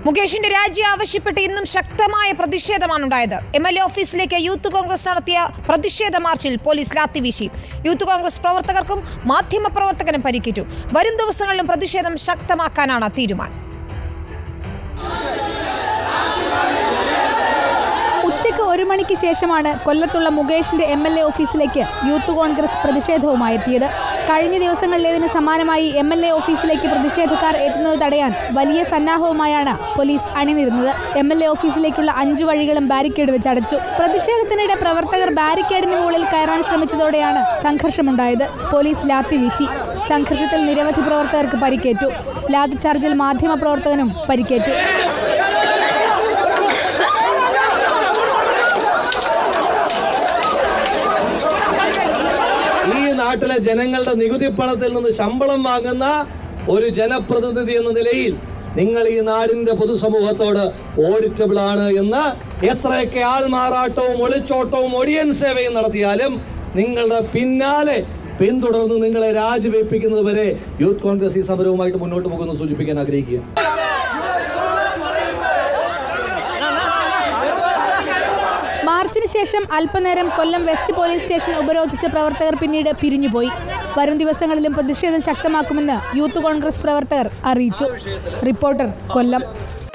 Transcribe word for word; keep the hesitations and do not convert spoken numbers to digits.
മുകേഷിന്റെ രാജി ആവശ്യപ്പെട്ട് ഇന്നും ശക്തമായ പ്രതിഷേധമാണ് ഉണ്ടായത്. എം എൽ എ ഓഫീസിലേക്ക് യൂത്ത് കോൺഗ്രസ് നടത്തിയ പ്രതിഷേധ മാർച്ചിൽ പോലീസ് ലാത്തിവീശി. യൂത്ത് കോൺഗ്രസ് പ്രവർത്തകർക്കും മാധ്യമപ്രവർത്തകനും പരിക്കേറ്റു. വരും ദിവസങ്ങളിലും പ്രതിഷേധം ശക്തമാക്കാനാണ് തീരുമാനം. ഉച്ചയ്ക്ക് ഒരു മണിക്ക് ശേഷമാണ് കൊല്ലത്തുള്ള മുകേഷിന്റെ എം എൽ എ ഓഫീസിലേക്ക് യൂത്ത് കോൺഗ്രസ് പ്രതിഷേധവുമായി എത്തിയത്. കഴിഞ്ഞ ദിവസങ്ങളിലേതിന് സമാനമായി എം എൽ എ ഓഫീസിലേക്ക് പ്രതിഷേധക്കാർ എത്തുന്നത് തടയാൻ വലിയ സന്നാഹവുമായാണ് പോലീസ് അണിനിരുന്നത്. എം എൽ എ ഓഫീസിലേക്കുള്ള അഞ്ചു വഴികളും ബാരിക്കേഡ് വെച്ച് അടച്ചു. പ്രതിഷേധത്തിനിടെ പ്രവർത്തകർ ബാരിക്കേഡിന് മുകളിൽ കയറാൻ ശ്രമിച്ചതോടെയാണ് സംഘർഷമുണ്ടായത്. പോലീസ് ലാത്തി വീശി. സംഘർഷത്തിൽ നിരവധി പ്രവർത്തകർക്ക് പരിക്കേറ്റു. ലാത്തി ചാർജിൽ മാധ്യമപ്രവർത്തകനും പരിക്കേറ്റു. നാട്ടിലെ ജനങ്ങളുടെ നികുതി പണത്തിൽ നിന്ന് ശമ്പളം വാങ്ങുന്ന ഒരു ജനപ്രതിനിധി എന്ന നിലയിൽ നിങ്ങൾ ഈ നാടിന്റെ പൊതുസമൂഹത്തോട് ഓഡിറ്റബിൾ ആണ് എന്ന് എത്രയൊക്കെ ആൾമാറാട്ടവും ഒളിച്ചോട്ടവും ഒടിയൻ സേവയും നടത്തിയാലും നിങ്ങളുടെ പിന്നാലെ പിന്തുടർന്ന് നിങ്ങളെ രാജിവെപ്പിക്കുന്നത് വരെ യൂത്ത് കോൺഗ്രസ് ഈ സമരവുമായിട്ട് മുന്നോട്ട് പോകുന്നു സൂചിപ്പിക്കാൻ ആഗ്രഹിക്കുക. മാർച്ചിന് ശേഷം അല്പനേരം കൊല്ലം വെസ്റ്റ് പോലീസ് സ്റ്റേഷൻ ഉപരോധിച്ച പ്രവർത്തകർ പിന്നീട് പിരിഞ്ഞുപോയി. വരും ദിവസങ്ങളിലും പ്രതിഷേധം ശക്തമാക്കുമെന്ന് യൂത്ത് കോൺഗ്രസ് പ്രവർത്തകർ അറിയിച്ചു. റിപ്പോർട്ടർ, കൊല്ലം.